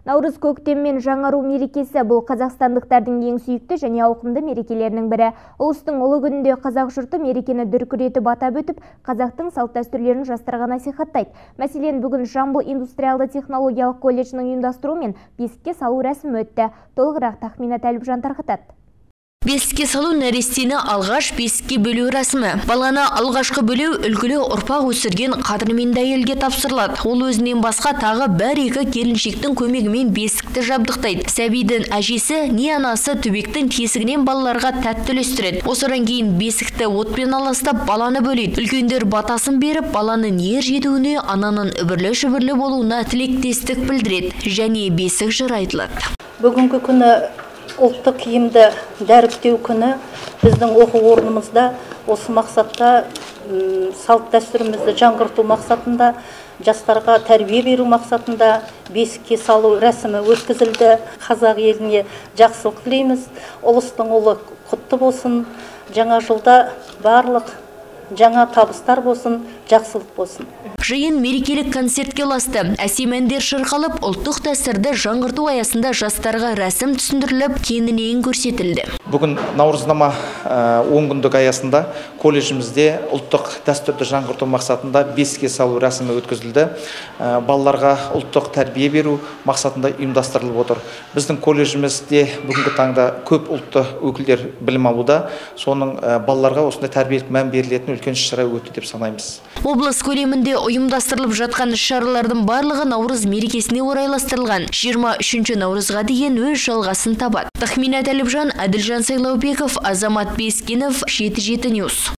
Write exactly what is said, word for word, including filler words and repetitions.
Наурыз көктем мен жаңару мерекесі бұл қазақстандықтардың ең сүйікті және ауқымды мерекелерінің бірі. Ұлыстың ұлы күнінде қазақ жұрты мерекені дүркіретіп атап өтіп, қазақтың салт-дәстүрлерін жастарға насихаттайды. Мәселен, бүгін Жамбыл индустриалды технологиялық колледжінің ұйымдастыруымен бесікке салу рәсімі өтті. Толығырақ Тахмина Тәліпжан тарқатады. Бесікке салу нәрестені алғаш бесікке бөлу рәсімі. Баланы алғашқы бөлу үлгілі ұрпақ өсірген қадірменді әйелге тапсырылады. Ол өзінен басқа тағы бір-екі келіншектің көмегімен бесікті жабдықтайды. Сәбидің әжесі не анасы түбектің тесігінен балаларға тәтті үлестіреді. Осыдан кейін бесікті отпен аластап баланы бөлейді. Үлкендер батасын беріп, баланың ер жетуіне, ананың үбірлі-шүбірлі болуына тілектестік білдіреді және бесік жыр айтылады. Бүгінгі күні ұлттық киімді дәріптеу күні біздің оқу орнымызда осы мақсатта салт дәстүрімізді жаңғырту мақсатында, жастарға тәрбие беру мақсатында бесікке салу рәсімі өткізілді. Қазақ еліне жақсылық тілейміз. Ұлыстың ұлы құтты болсын. Жаңа жылда барлық жаңа табыстар болсын, жақсылық болсын. Жиын мерекелік концертке ұласты. Әсем әндер шырқалып, ұлттық дәстүрді жаңғырту аясында жастарға рәсім түсіндіріліп, кеңінен көрсетілді. Бүгін Наурызнама он күндік аясында колледжімізде ұлттық дәстүрді жаңғырту мақсатында бесікке салу рәсімі өткізілді. Балаларға ұлттық тәрбие беру мақсатында ұйымдастырылып отыр. Біздің колледжімізде бүгінгі таңда көп ұлтты өкілдер білім алуда. Соның балаларға осындай тәрбиелік мән берілетін үлкен шара өтті деп санаймыз. Облыс көлемінде ұйымдастырылып жатқан шаралардың барлығы Наурыз мерекесіне орайластырылған. жиырма үшінші Наурызға дейін өз жалғасын табады. Тахмина Тәліпжан, Әділжан Сайлаубеков, Азамат Бескенов, жеті жеті ньюс.